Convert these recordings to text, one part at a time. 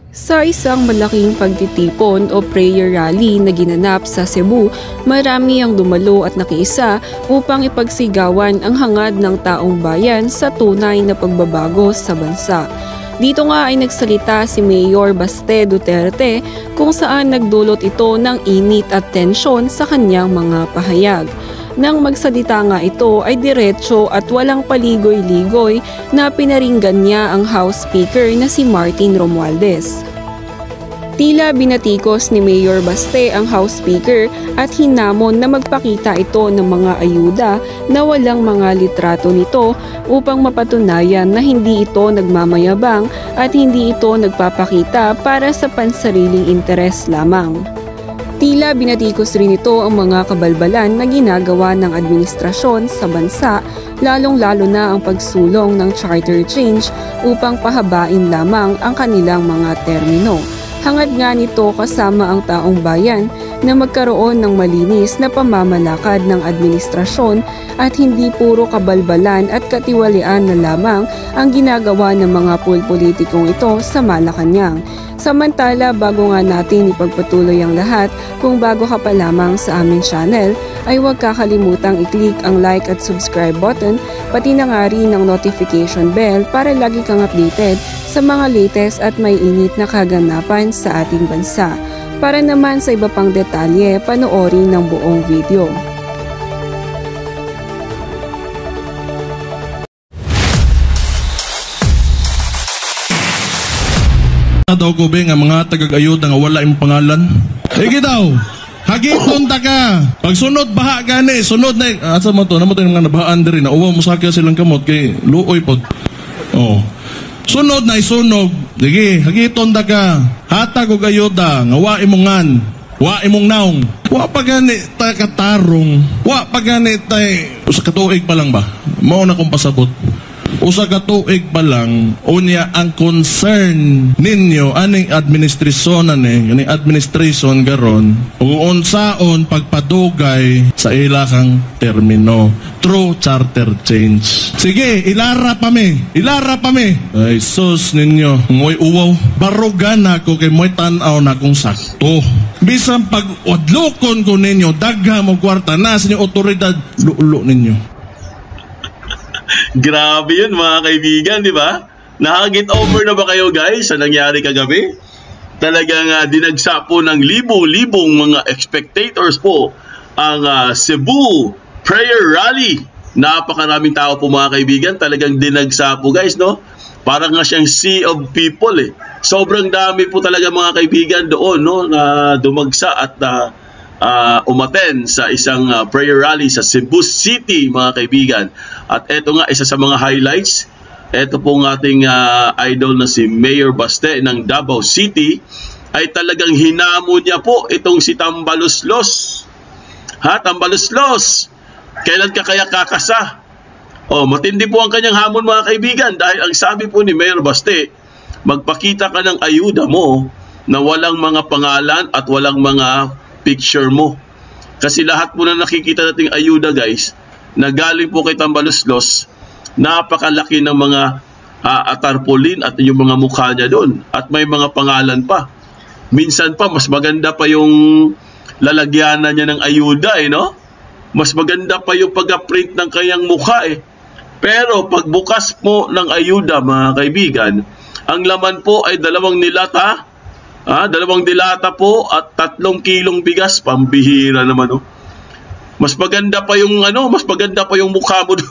Sa isang malaking pagtitipon o prayer rally na ginanap sa Cebu, marami ang dumalo at nakiisa upang ipagsigawan ang hangad ng taong bayan sa tunay na pagbabago sa bansa. Dito nga ay nagsalita si Mayor Baste Duterte kung saan nagdulot ito ng init at tensyon sa kanyang mga pahayag. Nang magsalita nga ito ay diretso at walang paligoy-ligoy na pinaringgan niya ang House Speaker na si Martin Romualdez. Tila binatikos ni Mayor Baste ang House Speaker at hinamon na magpakita ito ng mga ayuda na walang mga litrato nito upang mapatunayan na hindi ito nagmamayabang at hindi ito nagpapakita para sa pansariling interes lamang. Tila binatikos rin ito ang mga kabalbalan na ginagawa ng administrasyon sa bansa, lalong-lalo na ang pagsulong ng charter change upang pahabain lamang ang kanilang mga termino. Hangad nga nito kasama ang taong bayan na magkaroon ng malinis na pamamalakad ng administrasyon at hindi puro kabalbalan at katiwalian na lamang ang ginagawa ng mga politikong ito sa Malacanang. Samantala, bago nga natin ipagpatuloy ang lahat, kung bago ka pa lamang sa aming channel, ay huwag kakalimutang i-click ang like at subscribe button, pati na nga rin ang notification bell para lagi kang updated sa mga latest at may init na kaganapan sa ating bansa. Para naman sa iba pang detalye, panoorin ng buong video. Daw ko ba nga mga tagag-ayuda nga wala yung pangalan? Higi daw, hagiton ta ka. Pag sunod baha gani, sunod na asa mo to, namo tayo nga nabahaan diri na uwa mo sakya silang kamot kay luoy pod. Oh. Sunod na isunog. Sige, hagiton ta ka. Hatag og ayuda nga wa imongan, wa imong naong. Wa pa gani ta katarong. Wa pa gani tay usa ka tuig pa lang ba? Mao na kong pasabot. Usa ka tuig pa lang unya ang concern ninyo aning administrasyon aning administration garon ug unsaon pagpadugay sa ilahang termino through charter change. Sige, ilara pa mi. Ay sus ninyo, moy uwaw. Barugan ako kay moy tan-aw na kung sakto. Bisan pag udlokon ko ninyo dagha mo kwarta na sa inyo otoridad lulo ninyo. Grabe yun mga kaibigan, di ba? Nakagit over na ba kayo guys sa nangyari kagabi? Talagang dinagsa po ng libo-libong mga spectators po ang Cebu Prayer Rally. Napakaraming tao po mga kaibigan, talagang dinagsa po guys, no? Parang nga siyang sea of people eh. Sobrang dami po talaga mga kaibigan doon, no? Na dumagsa at umattend sa isang prayer rally sa Cebu City mga kaibigan. At eto nga isa sa mga highlights, eto pong ating idol na si Mayor Baste ng Davao City ay talagang hinamon niya po itong si Tambaluslos. Tambaluslos, kailan ka kaya kakasa? Matindi po ang kanyang hamon mga kaibigan dahil ang sabi po ni Mayor Baste, magpakita ka ng ayuda mo na walang mga pangalan at walang mga picture mo. Kasi lahat po na nakikita nating ayuda guys, na galing po kay Tambaluslos, napakalaki ng mga tarpaulin at yung mga mukha niya doon. At may mga pangalan pa. Minsan pa, mas maganda pa yung lalagyanan niya ng ayuda no? Mas maganda pa yung pag-print ng kanyang mukha Pero pagbukas po ng ayuda mga kaibigan, ang laman po ay 2 nilata, 2 dilata po at 3 kilong bigas, pambihira naman Mas maganda pa yung mas maganda pa yung mukha mo.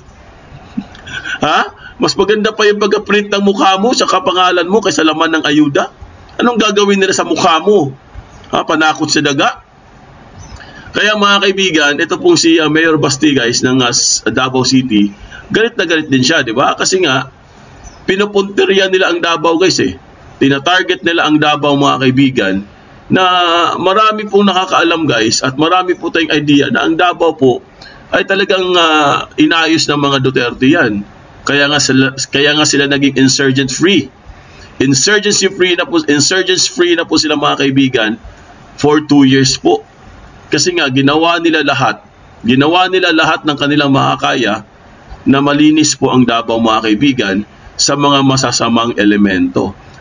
Mas maganda pa yung pag-print ng mukha mo sa kapangalan mo kaysa laman ng ayuda. Anong gagawin nila sa mukha mo? Panakot sa daga? Kaya mga kaibigan, ito pong si Mayor Baste guys ng Davao City, galit na galit din siya, di ba? Kasi nga pinupunteriya nila ang Davao guys Tina-target nila ang Davao mga kaibigan na marami pong nakakaalam guys at marami po tayong idea na ang Davao po ay talagang inayos ng mga Duterte yan. Kaya nga sila naging insurgent free. Insurgents free na po sila mga kaibigan for 2 years po. Kasi nga ginawa nila lahat ng kanilang makakaya na malinis po ang Davao mga kaibigan sa mga masasamang elemento.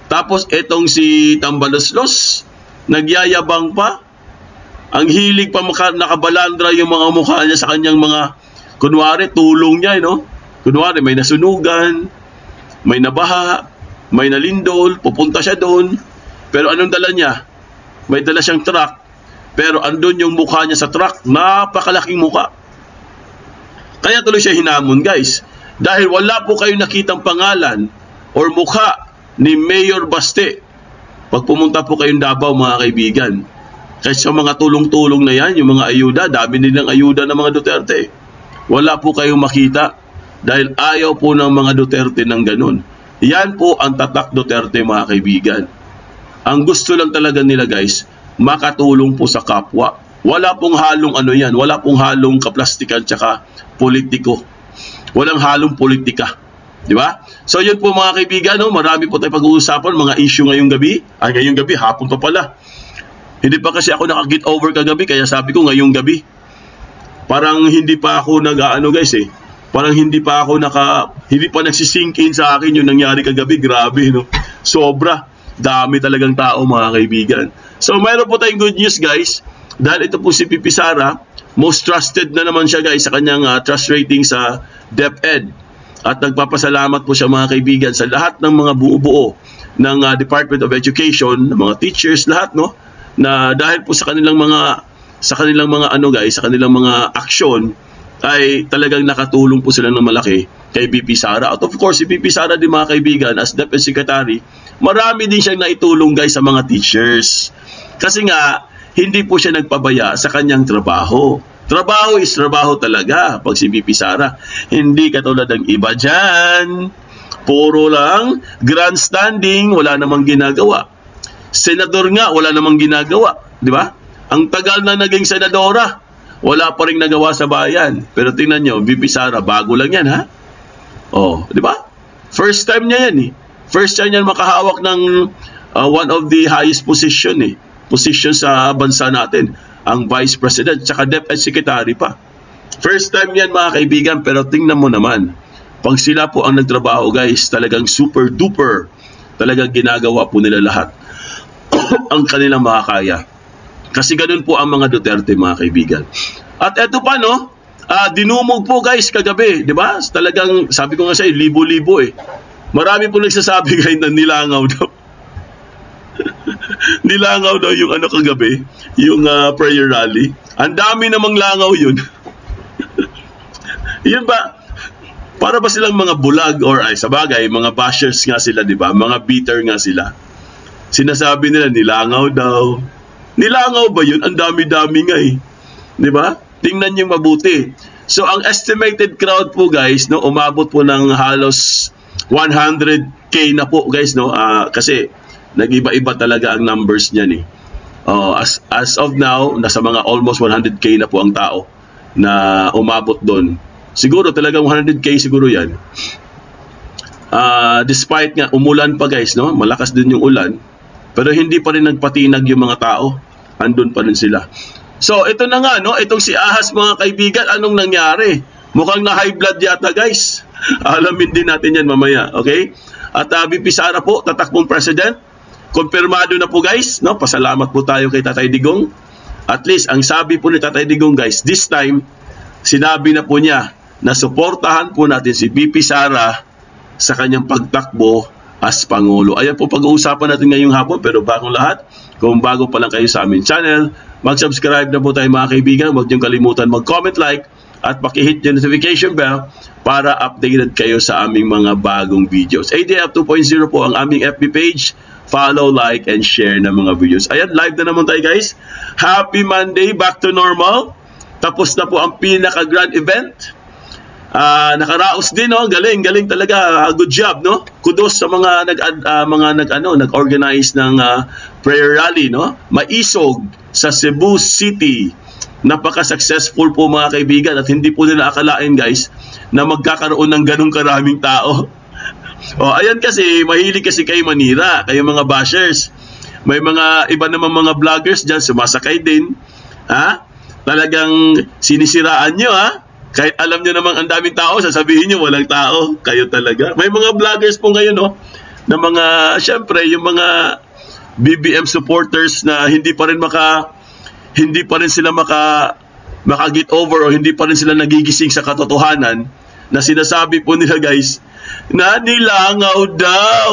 Tapos etong si Tambaloslos, nagyayabang pa. Ang hilig pa nakabalandra yung mga mukha niya sa kanyang mga, kunwari, tulong niya, no? Kunwari, may nasunugan, may nabaha, may nalindol, pupunta siya doon. Pero anong dala niya? May dala siyang truck. Pero andun yung mukha niya sa truck, napakalaking mukha. Kaya tuloy siya hinamon, guys. Dahil wala po kayong nakitang pangalan or mukha ni Mayor Baste pag pumunta po kayong Davao, mga kaibigan. Kasi sa mga tulong-tulong na yan, yung mga ayuda, dami nilang ayuda ng mga Duterte. Wala po kayong makita dahil ayaw po ng mga Duterte ng ganun. Yan po ang tatak Duterte, mga kaibigan. Ang gusto lang talaga nila, guys, makatulong po sa kapwa. Wala pong halong ano yan, wala pong halong kaplastikan tsaka politiko. Walang halong politika. Di ba? So yun po, mga kaibigan, no? Marami po tayo pag-uusapan, mga issue ngayong gabi. Ngayong gabi, hapon pa pala. Hindi pa kasi ako naka-get over kagabi, kaya sabi ko ngayong gabi. Parang hindi pa ako guys eh. Parang hindi pa nagsisink in sa akin yung nangyari kagabi. Grabe, no? Sobra. Dami talagang tao, mga kaibigan. So mayroon po tayong good news, guys. Dahil ito po si Pipi Sara, most trusted na naman siya, guys, sa kanyang trust rating sa DepEd. At nagpapasalamat po siya, mga kaibigan, sa lahat ng mga buo-buo ng Department of Education, ng mga teachers, lahat, no? Na dahil po sa kanilang mga aksyon ay talagang nakatulong po sila ng malaki kay Pipi Sara. At of course, si Pipi Sara din, mga kaibigan, as DepEd Secretary, marami din siyang naitulong, guys, sa mga teachers. Kasi nga, hindi po siya nagpabaya sa kanyang trabaho. Trabaho is trabaho talaga pag si Pipi Sara. Hindi katulad ng iba dyan. Puro lang grandstanding, wala namang ginagawa. Senador nga, wala namang ginagawa. Di ba? Ang tagal na naging senadora, wala pa rin nagawa sa bayan. Pero tingnan nyo, Pipi Sara, bago lang yan, ha? Oh, di ba? First time niya yan, eh. First time niya makahawak ng one of the highest position, eh. Position sa bansa natin. Ang Vice President, tsaka DepEd Secretary pa. First time yan, mga kaibigan, pero tingnan mo naman. Pag sila po ang nagtrabaho, guys, talagang super duper. Talagang ginagawa po nila lahat. Ang kanilang makakaya. Kasi ganun po ang mga Duterte, mga kaibigan. At eto pa, no? Dinumog po, guys, kagabi. Di ba? Talagang, sabi ko nga sa'yo, libo-libo eh. Marami po nagsasabi ngayon na nilangaw daw. Nilangaw daw yung kagabi, yung prayer rally. Ang dami namang langaw yun. Yun ba? Para ba silang mga bulag or sa bagay, mga bashers nga sila, di ba? Mga bitter nga sila. Sinasabi nila, nilangaw daw. Nilangaw ba yun? Ang dami-dami nga eh. Di ba? Tingnan niyo mabuti. So, ang estimated crowd po, guys, no, umabot po ng halos 100K na po, guys, no? Kasi nag-iba-iba talaga ang numbers niyan eh. As of now, nasa mga almost 100K na po ang tao na umabot doon. Siguro talagang 100K siguro yan. Despite nga umulan pa, guys, no? Malakas din yung ulan. Pero hindi pa rin nagpatinag yung mga tao. Andun pa rin sila. So, ito na nga, no? Itong si Ahas, mga kaibigan, anong nangyari? Mukhang na high blood yata, guys. Alamin din natin yan mamaya, okay? At Pipi Sara po, tatakbong president. Kumpirmado na po, guys, no? Pasalamat po tayo kay Tatay Digong. At least, ang sabi po ni Tatay Digong, guys, this time, sinabi na po niya na suportahan po natin si Pipi Sara sa kanyang pagtakbo as Pangulo. Ayan po pag-uusapan natin ngayong hapon, pero bagong lahat, kung bago pa lang kayo sa aming channel, mag-subscribe na po tayo, mga kaibigan. Huwag niyong kalimutan mag-comment, like, at paki-hit yung notification bell para updated kayo sa aming mga bagong videos. ADF 2.0 po ang aming FB page. Follow, like, and share ng mga videos. Ayan, live na naman tayo, guys. Happy Monday, back to normal. Tapos na po ang pinaka-grand event. Nakaraos din, no? Galing talaga. Good job, no? Kudos sa mga nag-organize ng prayer rally, no? Maisog sa Cebu City. Napaka-successful po, mga kaibigan, at hindi po nila akalain, guys, na magkakaroon ng ganung karaming tao. Ayan kasi, mahilig kasi kayo manira, kayo mga bashers. May mga iba naman mga vloggers dyan, sumasakay din. Talagang sinisiraan nyo, Kahit alam nyo namang ang daming tao, sasabihin nyo walang tao. Kayo talaga. May mga vloggers po ngayon, syempre, yung mga BBM supporters na hindi pa rin sila maka-get over o hindi pa rin sila nagigising sa katotohanan na sinasabi po nila, guys, na nilangaw daw.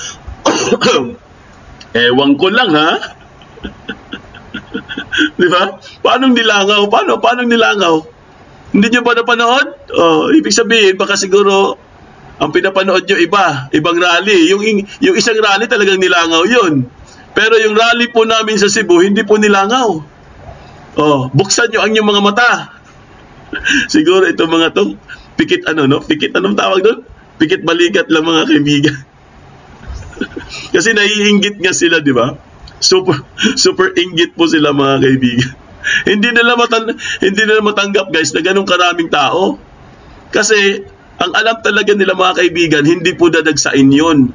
Ewan ko lang, ha? Di ba? Paano nilangaw? Paano nilangaw? Hindi nyo ba napanood? Ibig sabihin, baka siguro ang pinapanood nyo ibang rally. Yung isang rally talagang nilangaw yun. Pero yung rally po namin sa Cebu, hindi po nilangaw. Buksan nyo ang inyong mga mata. Siguro itong mga to, pikit anong tawag doon? Pikit balikat lang, mga kaibigan. Kasi naiinggit nga sila, di ba? Super inggit po sila, mga kaibigan. Hindi nila matanggap, guys, na ganun karaming tao. Kasi ang alam talaga nila, mga kaibigan, hindi po dadagsain yun.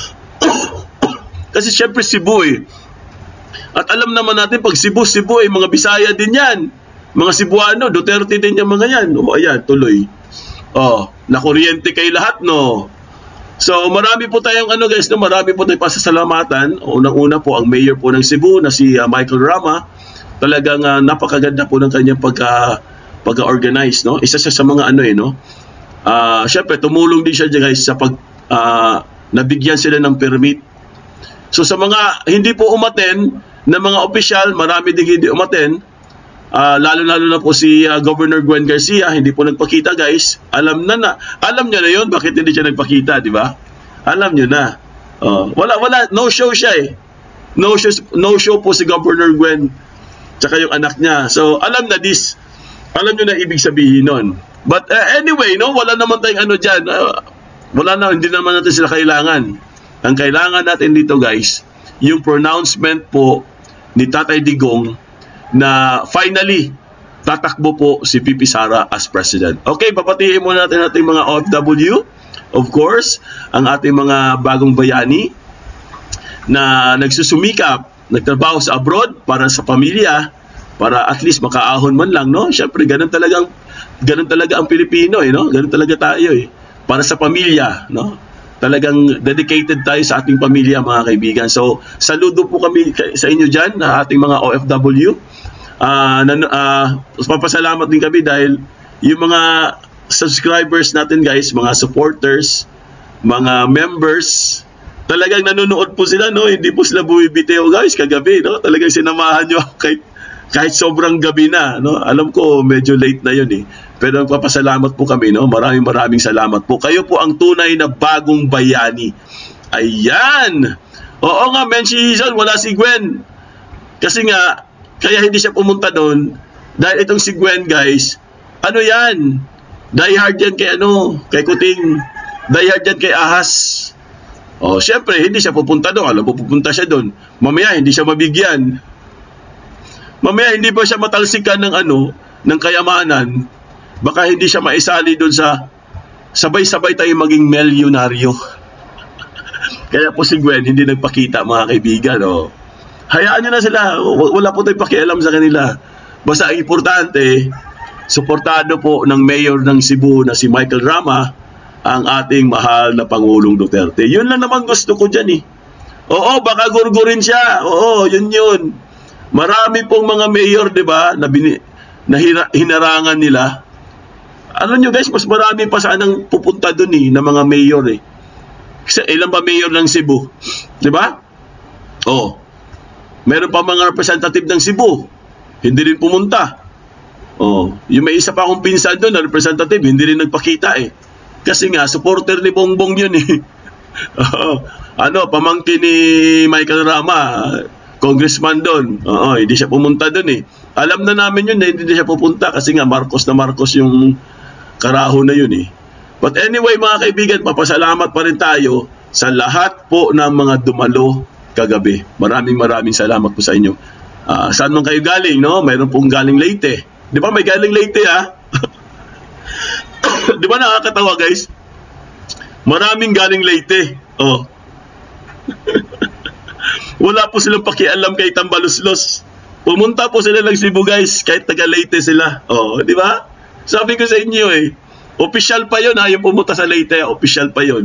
Kasi syempre Cebu At alam naman natin, pag Cebu mga Bisaya din yan. Mga Cebuano, Duterte din yung mga yan. Ayan, tuloy. Nakuryente kay lahat, no? So, marami po tayong marami po tayong pasasalamatan. Unang-una po, ang mayor po ng Cebu na si Michael Rama. Talagang napakaganda po ng kanyang pagka-organize, no? Isa siya sa mga syempre, tumulong din siya, guys, sa nabigyan sila ng permit. So, sa mga hindi po umaten na mga opisyal, marami din hindi umaten. Lalo-lalo na po si Governor Gwen Garcia, hindi po nagpakita, guys. Alam niya na yun, bakit hindi siya nagpakita, di ba? Alam niyo na. No show siya No show po si Governor Gwen, tsaka yung anak niya. So, alam niyo na ibig sabihin nun. But anyway, no, wala naman tayong dyan. Hindi naman natin sila kailangan. Ang kailangan natin dito, guys, yung pronouncement po ni Tatay Digong na finally tatakbo po si Pipi Sara as president. Okay, papatiin muna natin ating mga OFW. Of course, ang ating mga bagong bayani na nagsusumikap, nagtrabaho sa abroad para sa pamilya, para at least makaahon man lang, no? Syempre, ganun talaga ang Pilipino, no? Ganun talaga tayo, para sa pamilya, no? Talagang dedicated tayo sa ating pamilya, mga kaibigan. So, saludo po kami sa inyo dyan, na ating mga OFW. Papasalamat din kami dahil yung mga subscribers natin, guys, mga supporters, mga members, talagang nanonood po sila, no? Hindi po sila buwibiteo, guys, kagabi, no? Talagang sinamahan nyo kahit sobrang gabi na, no? Alam ko medyo late na yun, pero papasalamat po kami, no? Maraming salamat po. Kayo po ang tunay na bagong bayani. Ayan! Oo nga, mention, wala si Gwen. Kasi nga, kaya hindi siya pumunta doon dahil itong si Gwen, guys, yan? Die hard yan kay Kuting. Die hard yan kay Ahas. Syempre, hindi siya pupunta doon. Alam mo, pupunta siya doon. Mamaya, hindi siya mabigyan. Mamaya, hindi ba siya matalsikan ng kayamanan? Baka hindi siya maisali doon sa sabay-sabay tayo maging milyonaryo. Kaya po si Gwen hindi nagpakita, mga kaibigan. Hayaan nyo na sila. Wala po tayong pakialam sa kanila. Basta ang importante, suportado po ng mayor ng Cebu na si Michael Rama, ang ating mahal na Pangulong Duterte. Yun lang naman gusto ko dyan. Oo, baka gurgurin siya. Oo, yun. Marami pong mga mayor, di ba, na hinarangan nila. Ano nyo, guys, mas marami pa sanang pupunta dun na mga mayor Kasi ilan ba mayor ng Cebu? Di ba? Meron pa mga representative ng Cebu. Hindi rin pumunta. Yung may isa pa akong pinsan doon na representative, hindi rin nagpakita Kasi nga, supporter ni Bongbong yun pamangkin ni Michael Rama, congressman doon. Hindi siya pumunta doon Alam na namin yun na hindi siya pupunta kasi nga Marcos yung karaho na yun But anyway, mga kaibigan, papasalamat pa rin tayo sa lahat po ng mga dumalo kagabi. Maraming salamat po sa inyo. Saan man kayo galing, no? Mayroon pong galing Leyte. Di ba may galing Leyte, Di ba nakakatawa, guys? Maraming galing Leyte. Wala po silang pakialam kay Tambaluslos. Pumunta po sila ng Cebu, guys, kahit taga Leyte sila. Di ba? Sabi ko sa inyo official pa yun, yung pumunta sa Leyte, official pa yun.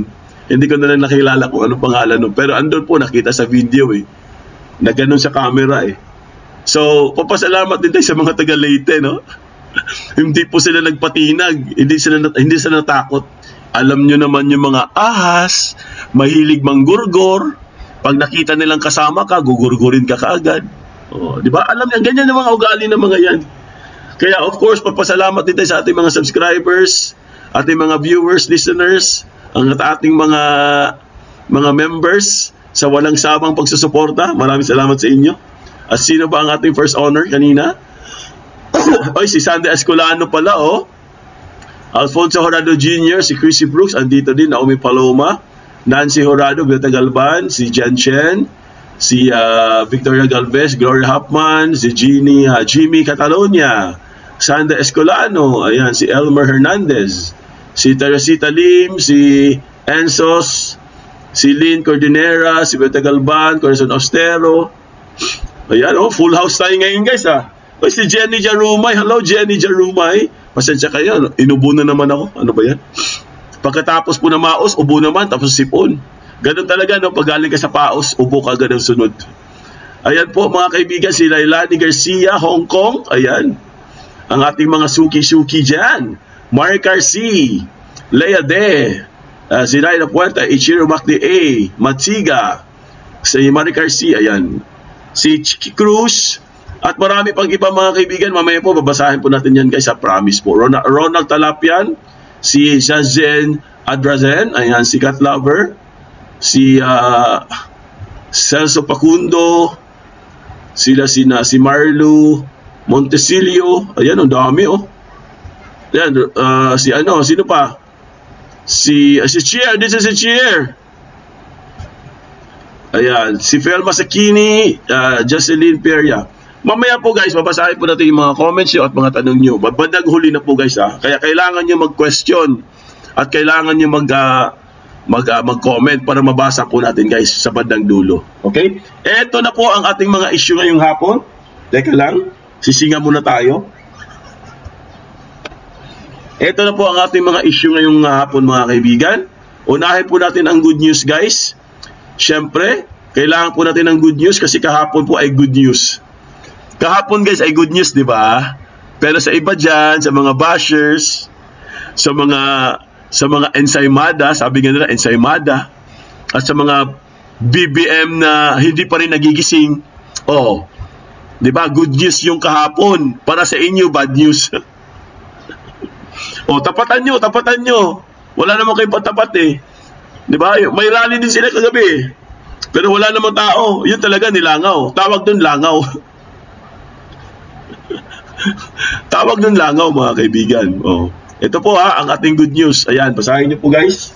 Hindi ko na lang nakilala kung anong pangalan nun. Pero andun po, nakita sa video eh. Na ganun sa camera eh. So, papasalamat din tayo sa mga taga Leyte, no? Hindi po sila nagpatinag. Hindi sila natakot. Alam nyo naman yung mga ahas, mahilig manggurgor. Pag nakita nilang kasama ka, gugurgurin ka kaagad. Oh, di ba? Alam niya, ganyan yung mga ugali ng mga yan. Kaya of course, papasalamat din tayo sa ating mga subscribers, ating mga viewers, listeners, ang ating mga members sa walang sabang pagsusuporta. Maraming salamat sa inyo. At sino ba ang ating first honor kanina? Ay, si Sandy Escolano pala, oh. Alfonso Horado Jr., si Chrissy Brooks, andito din, Naomi Paloma, Nancy Horado, Beta Galban, si Jen Chen, si Victoria Galvez, Gloria Hapman, si Jimmy Catalonia, Sandra Escolano, ayan, si Elmer Hernandez, si Teresita Lim, si Ensos, si Lynn Cordinera, si Beta Galban, Corazon Austero. Ayan, oh, full house tayo ngayon, guys, ha. O, si Jenny Jarumay. Hello, Jenny Jarumay. Pasensya kayo, inubo na naman ako. Ano ba yan? Pagkatapos po na maos, ubo naman, tapos sipon. Ganun talaga, no? Pag galing ka sa paos, ubo ka agad ang sunod. Ayan po, mga kaibigan, si Lailani Garcia, Hong Kong. Ayan. Ang ating mga suki-suki dyan. Mark Garcia, Lea De, si Raina Puerta, Ichiro Makdi A, Matsiga, si Mark Garcia, ayan. Si Chiki Cruz, at marami pang iba mga kaibigan. Mamaya po, babasahin po natin yan guys, sa promise po. Ronald Talapian, si Shazen Adrazen, ayan, si Cat Lover, si Celso Pacundo, si Marlu Montesilio, ayan, ang dami, oh. Ayan, sino pa? Si Cheer, this is si Cheer. Ayan, si Felma Sakini, Jocelyn Peria. Mamaya po guys, babasahin po natin yung mga comments nyo at mga tanong nyo. Bandang huli na po guys, ha. Kaya kailangan nyo mag-question at kailangan nyo mag-comment para mabasa po natin guys sa bandang dulo. Okay? Eto na po ang ating mga issue ngayong hapon. Teka lang, sisinga muna tayo. Eto na po ang ating mga issue ngayong hapon mga kaibigan. Unahin po natin ang good news guys. Siyempre, kailangan po natin ng good news kasi kahapon po ay good news. Kahapon guys ay good news, di ba? Pero sa iba dyan, sa mga bashers, sa mga ensaymada, sabi nga nila ensaymada, at sa mga BBM na hindi pa rin nagigising, oh, di ba? Good news yung kahapon. Para sa inyo, bad news. Oh, tapatan nyo. Wala naman kayo patapat eh. Di ba? May rally din sila kagabi. Pero wala namang tao. Yun talaga nilangaw. Tawag dun langaw. Tawag dun langaw mga kaibigan. Oh. Ito po ha, ang ating good news. Ayan, basahin niyo po guys.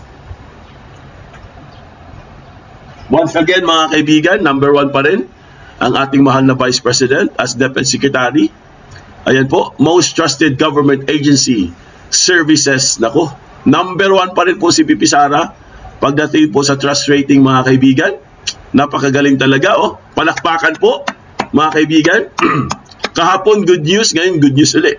Once again mga kaibigan, number 1 pa rin ang ating mahal na Vice President as Defense Secretary. Ayan po, most trusted government agency services. Nako, number 1 pa rin po si VP Sara. Pagdating po sa trust rating mga kaibigan, napakagaling talaga, oh. Palakpakan po mga kaibigan. Kahapon good news, ngayon good news ulit.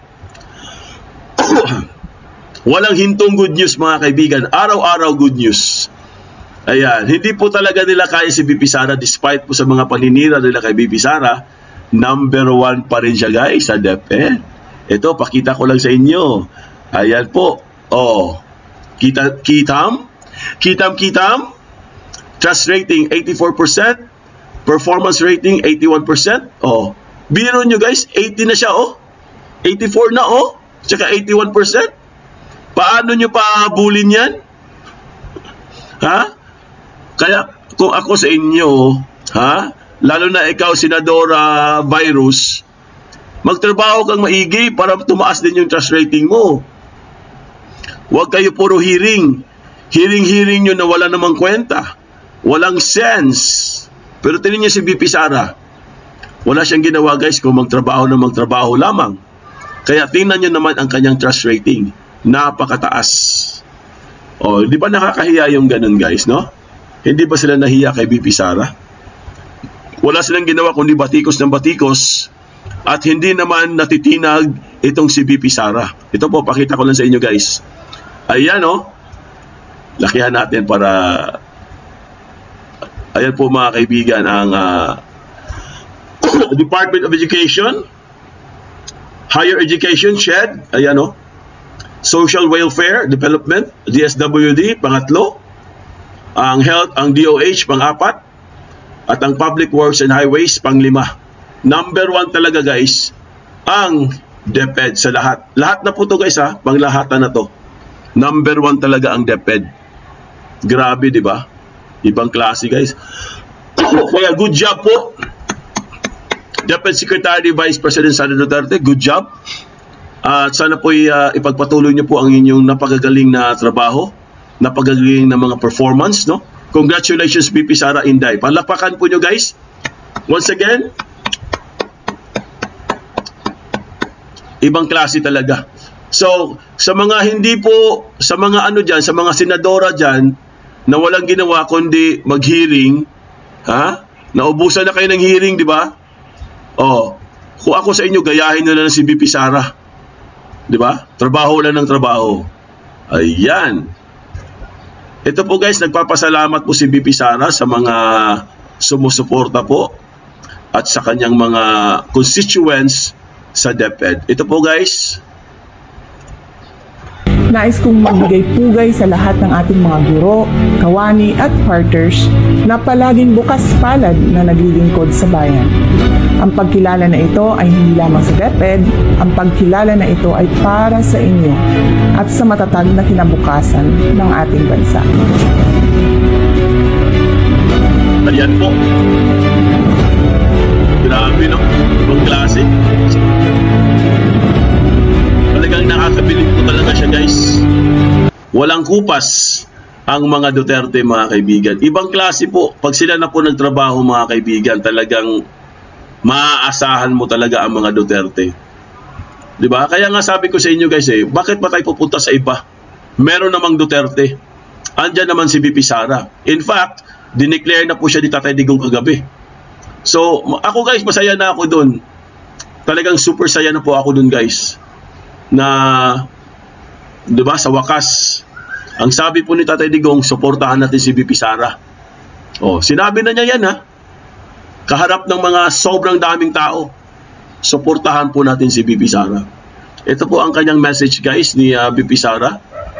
Walang hintong good news mga kaibigan, araw-araw good news. Ayan, hindi po talaga nila kaya si VP Sara despite po sa mga paninira nila kay VP Sara. Number 1 pa rin siya guys sa DepEd. Ito, pakita ko lang sa inyo. Ayan po, oh, kitam, trust rating 84%, performance rating 81%. Oh, biro nyo guys, 80 na siya, oh. 84 na, oh. Tsaka 81%. Paano nyo pahabulin yan? Ha? Kaya kung ako sa inyo, ha? Lalo na ikaw, Senadora Virus, magtrabaho kang maigi para tumaas din yung trust rating mo. Huwag kayo puro hearing. Hearing nyo na wala namang kwenta. Walang sense. Pero tingnan niyo si VP Sara. Wala siyang ginawa guys kung magtrabaho na magtrabaho lamang. Kaya tingnan nyo naman ang kanyang trust rating. Napakataas. O, di ba nakakahiya yung ganun guys, no? Hindi ba sila nahiya kay VP Sara? Wala silang ginawa kundi batikos ng batikos. At hindi naman natitinag itong si VP Sara. Ito po, pakita ko lang sa inyo guys. Ayan, oh. lakihan natin para ayan po mga kaibigan ang Department of Education, Higher Education, SHED, ayan o, Social Welfare Development, DSWD, pangatlo, ang Health, ang DOH, pang-apat, at ang Public Works and Highways, pang-lima. Number 1 talaga guys, ang DepEd sa lahat. Lahat na po to guys ha, panglahatan na to. Number 1 talaga ang DepEd. Grabe, di ba? Ibang klase guys. Kaya good job po, DepEd Secretary Vice President Sara Duterte, good job. At sana po ipagpatuloy niyo po ang inyong napakagaling na trabaho, napakagaling na mga performance, no? Congratulations VP Sara Inday. Palakpakan po niyo guys. Once again, ibang klase talaga. So, sa mga hindi po, sa mga ano dyan, sa mga senadora dyan, na walang ginawa kundi mag-hearing, ha? Naubusan na kayo ng hearing, di ba? Oh, kung ako sa inyo, gayahin na lang si VP Sara. Di ba? Trabaho lang ng trabaho. Ayan. Ito po guys, nagpapasalamat po si VP Sara sa mga sumusuporta po at sa kanyang mga constituents sa DepEd. Ito po guys. Nais kong magbigay pugay sa lahat ng ating mga guro, kawani at partners na palaging bukas palad na naglilingkod sa bayan. Ang pagkilala na ito ay hindi lamang sa DepEd, ang pagkilala na ito ay para sa inyo at sa matatag na kinabukasan ng ating bansa. Ayan po. Grabe no, ibang klase. Talagang nakakabilib po talaga siya guys. Walang kupas ang mga Duterte mga kaibigan. Ibang klase po. Pag sila na po nagtrabaho mga kaibigan, talagang maaasahan mo talaga ang mga Duterte. Diba? Kaya nga sabi ko sa inyo guys bakit pa tayo pupunta sa iba? Meron namang Duterte. Andyan naman si VP Sara. In fact, dineclare na po siya ni Tatay Digong kagabi. So, ako guys, masaya na ako dun. Talagang super saya na po ako dun guys. Na, diba, sa wakas, ang sabi po ni Tatay Digong, suportahan natin si VP Sara. Oh, sinabi na niya yan ha. Kaharap ng mga sobrang daming tao, suportahan po natin si VP Sara. Ito po ang kanyang message guys ni VP Sara.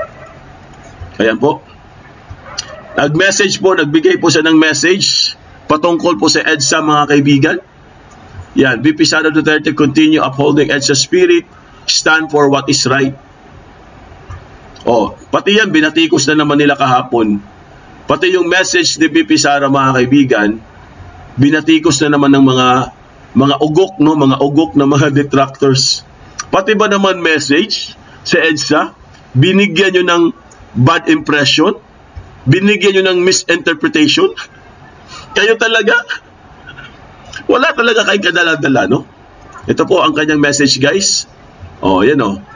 Ayan po. Nag-message po, nagbigay po siya ng message patungkol po sa EDSA mga kaibigan. Yan, VP Sara Duterte continue upholding EDSA spirit, stand for what is right. Oh, pati yan, binatikos na naman nila kahapon. Pati yung message ni VP Sara mga kaibigan, binatikos na naman ng mga ugok, no? Mga ugok na mga detractors. Pati ba naman message sa EDSA, binigyan nyo ng bad impression? Binigyan nyo ng misinterpretation? Kayo talaga? Wala talaga kayong kadala-dala, no? Ito po ang kanyang message, guys. Oh, yan oh.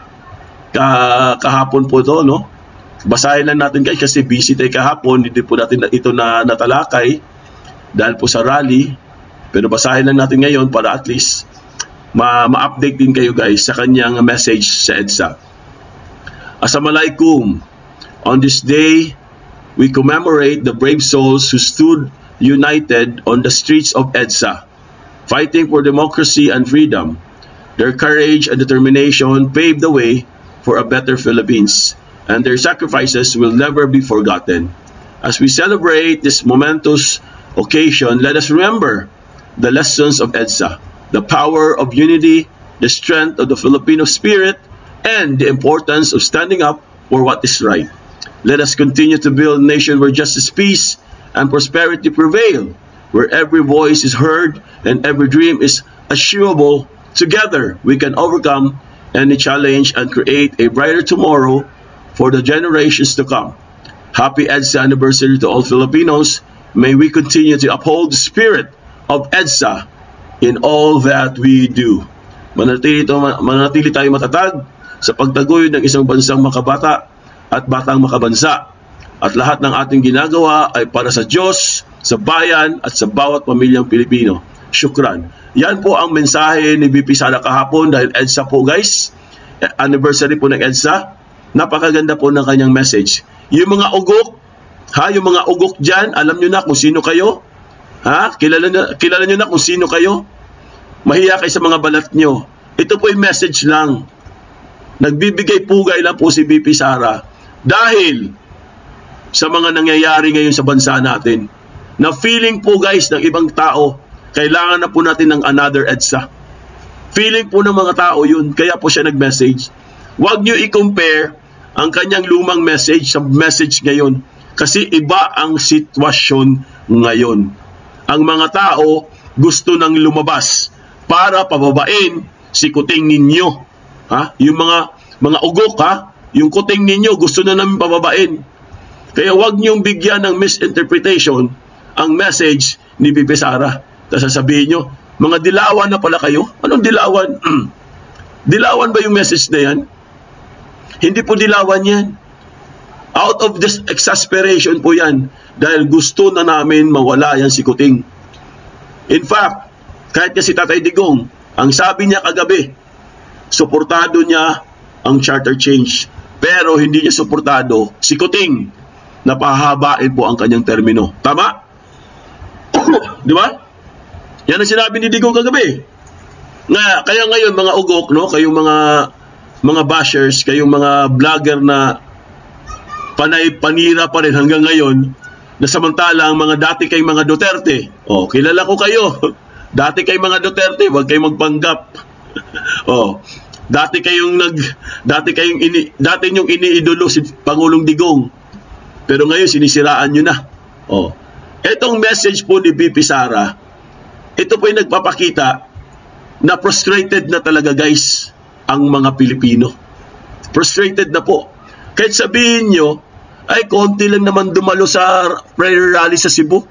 Kahapon po to, no? Basahin lang natin, guys, kasi busy tayo kahapon. Hindi po natin ito na natalakay dahil po sa rally. Pero basahin lang natin ngayon para at least ma-update din kayo, guys, sa kanyang message sa EDSA. Assalamualaikum. On this day, we commemorate the brave souls who stood united on the streets of EDSA, fighting for democracy and freedom. Their courage and determination paved the way for a better Philippines, and their sacrifices will never be forgotten. As we celebrate this momentous occasion, let us remember the lessons of EDSA, the power of unity, the strength of the Filipino spirit, and the importance of standing up for what is right. Let us continue to build a nation where justice, peace, and prosperity prevail, where every voice is heard and every dream is achievable. Together, we can overcome any challenge and create a brighter tomorrow for the generations to come. Happy EDSA anniversary to all Filipinos. May we continue to uphold the spirit of EDSA in all that we do. Manatili tayo matatag sa pagtaguyod ng isang bansang makabata at batang makabansa. At lahat ng ating ginagawa ay para sa Diyos, sa bayan, at sa bawat pamilyang Pilipino. Syukran. Yan po ang mensahe ni VP Sara kahapon dahil EDSA po guys. Anniversary po ng EDSA. Napakaganda po ng kanyang message. Yung mga ugok, yung mga ugok dyan, alam nyo na kung sino kayo? Kilala nyo na kung sino kayo? Mahiya kayo sa mga balat nyo. Ito po yung message lang. Nagbibigay pugay lang po si VP Sara dahil sa mga nangyayari ngayon sa bansa natin. Na feeling po guys ng ibang tao, kailangan na po natin ng another EDSA. Feeling po ng mga tao yun, kaya po siya nag-message. Huwag nyo i-compare ang kanyang lumang message sa message ngayon. Kasi iba ang sitwasyon ngayon. Ang mga tao gusto nang lumabas para pababain si kuting ninyo. Yung mga ugok, yung kuting ninyo gusto na namin pababain. Kaya huwag niyong bigyan ng misinterpretation ang message ni VP Sara. Tapos sasabihin nyo, mga dilawan na pala kayo? Anong dilawan? Dilawan ba yung message na yan? Hindi po dilawan yan. Out of this exasperation po yan. Dahil gusto na namin mawala yan si kuting. In fact, kahit kasi Tatay Digong, ang sabi niya kagabi, suportado niya ang charter change. Pero hindi niya suportado si kuting na pahabain po ang kanyang termino. Tama? Di ba? Yan ang sinabi ni Digong kagabi. Kaya ngayon mga ugok, no, kayong mga bashers, kayong mga vlogger na panay-panira pa rin hanggang ngayon, na samantalang mga dati kay mga Duterte. Kilala ko kayo. Dati kay mga Duterte, huwag kayong magpanggap. Dati nyong iniidolo si Pangulong Digong. Pero ngayon sinisiraan nyo na. Etong message po ni VP Sara, ito po yung nagpapakita na frustrated na talaga guys ang mga Pilipino. Frustrated na po. Kahit sabihin nyo, ay konti lang naman dumalo sa prayer rally sa Cebu.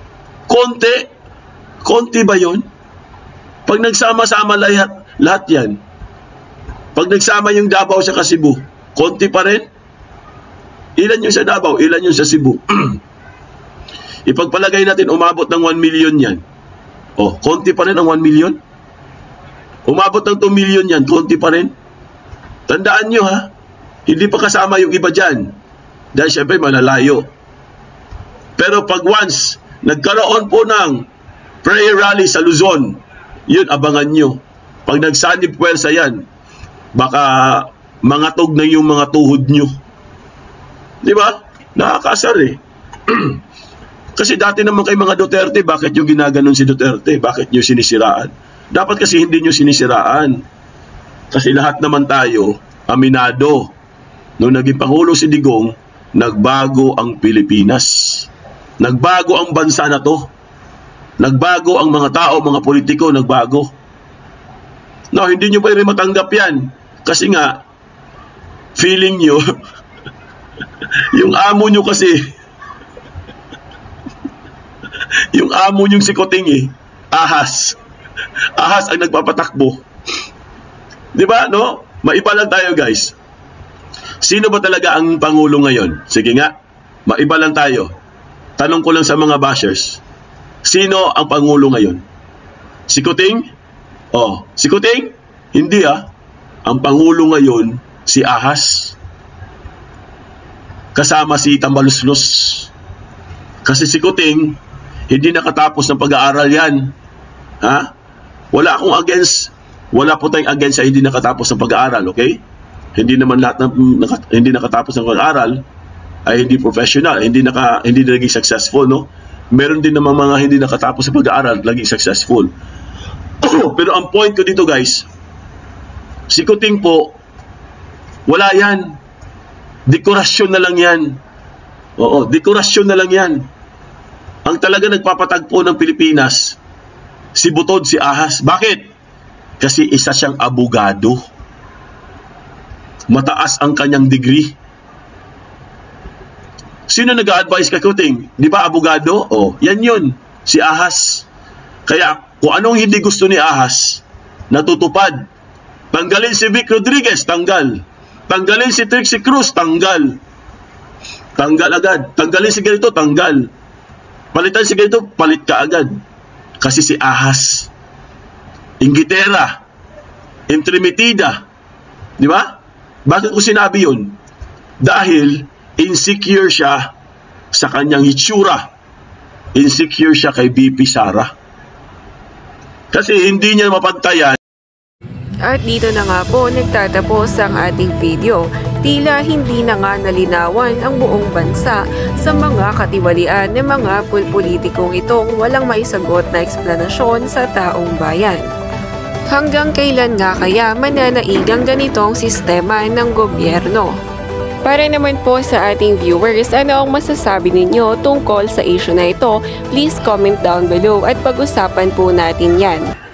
Konti ba yun? Pag nagsama-sama lahat yan, pag nagsama yung Davao sa Cebu, konti pa rin? Ilan yung sa Davao? Ilan yung sa Cebu? Ipagpalagay natin umabot ng 1 million yan. Konti pa rin ang 1 million? Umabot ng 2 million yan, konti pa rin? Tandaan nyo hindi pa kasama yung iba dyan. Dahil syempre malalayo. Pero pag once nagkaroon po ng prayer rally sa Luzon, yun abangan nyo. Pag nagsanib puwersa yan, baka mangatog na yung mga tuhod nyo. Di ba? Nakakasar Kasi dati naman kay mga Duterte, bakit yung ginaganon si Duterte? Bakit nyo sinisiraan? Dapat kasi hindi nyo sinisiraan. Kasi lahat naman tayo, aminado. Nung naging Pangulo si Digong, nagbago ang Pilipinas. Nagbago ang bansa na to. Nagbago ang mga tao, mga politiko, nagbago. No, hindi nyo pa rin matanggap yan. Kasi nga, feeling nyo, yung amo nyo kasi, yung amo nyo si Kuting ahas. Ahas ang nagpapatakbo. Diba, no? Maiba lang tayo, guys. Sino ba talaga ang Pangulo ngayon? Sige nga, maiba lang tayo. Tanong ko lang sa mga bashers. Sino ang Pangulo ngayon? Si Kuting? Si Kuting? Hindi Ang Pangulo ngayon, si Ahas. Kasama si Tambaluslos. Kasi si Kuting, hindi nakatapos ng pag-aaral yan. Wala akong against. Wala po tayong against sa hindi nakatapos ng pag-aaral, okay? Hindi naman lahat hindi nakatapos ng pag-aaral ay hindi professional, hindi naging successful, no? Meron din naman mga hindi nakatapos sa pag-aaral naging successful. Pero ang point ko dito, guys, si Kuting po, wala yan. Dekorasyon na lang yan. Dekorasyon na lang yan. Ang talaga nagpapatagpo ng Pilipinas, si Butod, si Ahas. Bakit? Kasi isa siyang abogado. Mataas ang kanyang degree. Sino nag-a-advise kay Kuting? Di ba abogado? Yan yun. Si Ahas. Kaya kung anong hindi gusto ni Ahas, natutupad. Tanggalin si Vic Rodriguez, tanggal. Tanggalin si Trixie Cruz, tanggal. Tanggal agad. Tanggalin si ganito, tanggal. Palitan si ganito, palit ka agad. Kasi si Ahas, inggitera, intrimitida. Di ba? Bakit ko sinabi yun? Dahil insecure siya sa kanyang hitsura. Insecure siya kay BP Sara. Kasi hindi niya mapantayan. At dito na nga po nagtatapos ang ating video. Tila hindi na nga nalinawan ang buong bansa sa mga katiwalian ng mga pulpolitikong itong walang maisagot na eksplanasyon sa taong bayan. Hanggang kailan nga kaya mananaig ang ganitong sistema ng gobyerno? Para naman po sa ating viewers, ano ang masasabi ninyo tungkol sa issue na ito? Please comment down below at pag-usapan po natin yan.